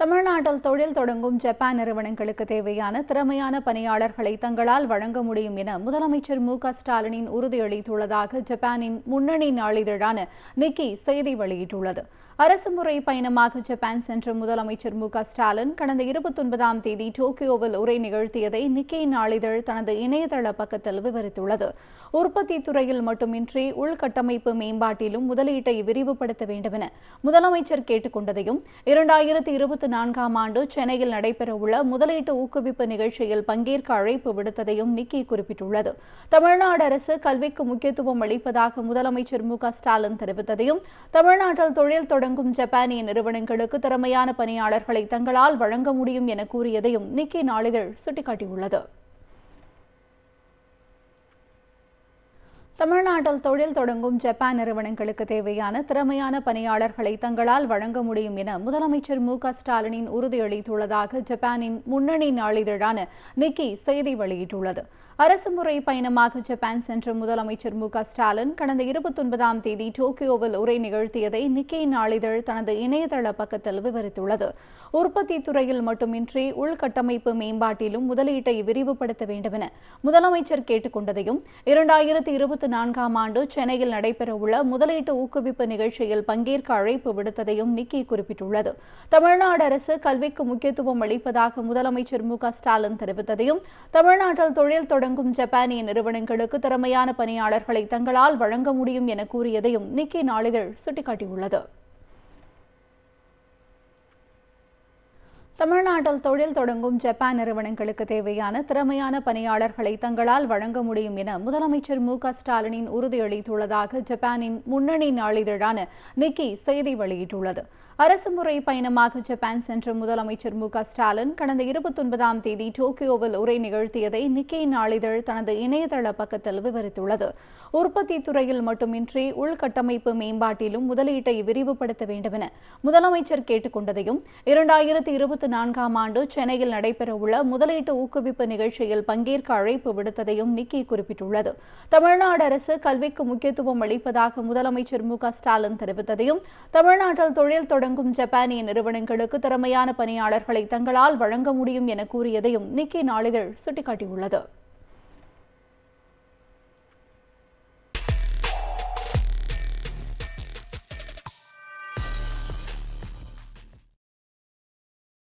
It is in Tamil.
தமிழ்நாட்டில் தொழில் தொடங்கும் ஜப்பான் நிறுவனங்களுக்கு தேவையான திறமையான பணியாளர்களை தங்களால் வழங்க முடியும் என முதலமைச்சர் MKStalin உறுதியளித்துள்ளதாக ஜப்பானின் முன்னணி நாளிதழான நிக்கி செய்தி வெளியிட்டுள்ளது. அரசுமுறை பயணமாக ஜப்பான் சென்ற முதலமைச்சர் MKStalin கடந்த 29ஆம் தேதி டோக்கியோவில் உரை நிகழ்த்தியதை நிக்கி நாளிதழ் தனது இணையதள பக்கத்தில் விவரித்துள்ளது. உற்பத்தி துறையில் மட்டுமின்றி உள்கட்டமைப்பு மேம்பாட்டிலும் முதலீட்டை விரிவுபடுத்த வேண்டும் என முதலமைச்சர் கேட்டுக் கொண்டதையும் 2024ஆம் ஆண்டு சென்னையில் நடைபெறவுள்ள முதலீட்டு ஊக்குவிப்பு நிகழ்ச்சியில் பங்கேற்க அழைப்பு விடுத்ததையும் நிக்கி குறிப்பிட்டுள்ளது. தமிழ்நாடு அரசு கல்விக்கு முக்கியத்துவம் அளிப்பதாக முதலமைச்சர் MKStalin தெரிவித்ததையும் தமிழ்நாட்டில் தொழில் தொடங்கும் ஜப்பானிய நிறுவனங்களுக்கு திறமையான பணியாளர்களை தங்களால் வழங்க முடியும் என கூறியதையும் நிக்கி நாளிதழ் சுட்டிக்காட்டியுள்ளது. தமிழ்நாட்டில் தொழில் தொடங்கும் ஜப்பான் நிறுவனங்களுக்கு தேவையான திறமையான பணியாளர்களை தங்களால் வழங்க முடியும் என முதலமைச்சர் MKStalin உறுதியளித்துள்ளதாக ஜப்பானின் முன்னணி நாளிதழான நிக்கி செய்தி வெளியிட்டுள்ளது. அரசுமுறை பயணமாக ஜப்பான் சென்ற முதலமைச்சர் MKStalin கடந்த 29ஆம் தேதி டோக்கியோவில் உரை நிகழ்த்தியதை நிக்கி நாளிதழ் தனது இணையதள பக்கத்தில் விவரித்துள்ளது. உற்பத்தி துறையில் மட்டுமின்றி உள்கட்டமைப்பு மேம்பாட்டிலும் முதலீட்டை விரிவுபடுத்த வேண்டும் என முதலமைச்சர் கேட்டுக் கொண்டதையும் 2024ஆம் ஆண்டு சென்னையில் நடைபெறவுள்ள முதலீட்டு ஊக்குவிப்பு நிகழ்ச்சியில் பங்கேற்க அழைப்பு விடுத்ததையும் நிக்கி குறிப்பிட்டுள்ளது. தமிழ்நாடு அரசு கல்விக்கு முக்கியத்துவம் அளிப்பதாக முதலமைச்சர் MKStalin தெரிவித்ததையும் தமிழ்நாட்டில் தொழில் தொடங்கும் ஜப்பானிய நிறுவனங்களுக்கு திறமையான பணியாளர்களை தங்களால் வழங்க முடியும் என கூறியதையும் நிக்கி நாளிதழ் சுட்டிக்காட்டியுள்ளது. தமிழ்நாட்டில் தொழில் தொடங்கும் ஜப்பான் நிறுவனங்களுக்கு தேவையான திறமையான பணியாளர்களை தங்களால் வழங்க முடியும் என முதலமைச்சர் MKStalin உறுதியளித்துள்ளதாக ஜப்பானின் முன்னணி நாளிதழான நிக்கி செய்தி வெளியிட்டுள்ளது. அரசுமுறை பயணமாக ஜப்பான் சென்ற முதலமைச்சர் MKStalin கடந்த 29ஆம் தேதி டோக்கியோவில் உரை நிகழ்த்தியதை நிக்கி நாளிதழ் தனது இணையதள பக்கத்தில் விவரித்துள்ளது. உற்பத்தி துறையில் மட்டுமின்றி உள்கட்டமைப்பு மேம்பாட்டிலும் முதலீட்டை விரிவுபடுத்த வேண்டும் என முதலமைச்சர் கேட்டுக் கொண்டதையும் 2024ஆம் ஆண்டு சென்னையில் நடைபெறவுள்ள முதலீட்டு ஊக்குவிப்பு நிகழ்ச்சியில் பங்கேற்க அழைப்பு விடுத்ததையும் நிக்கி குறிப்பிட்டுள்ளது. தமிழ்நாடு அரசு கல்விக்கு முக்கியத்துவம் அளிப்பதாக முதலமைச்சர் MKStalin தெரிவித்ததையும் தமிழ்நாட்டில் தொழில் தொடங்கும் ஜப்பானிய நிறுவனங்களுக்கு திறமையான பணியாளர்களை தங்களால் வழங்க முடியும் என கூறியதையும் நிக்கி நாளிதழ் சுட்டிக்காட்டியுள்ளது.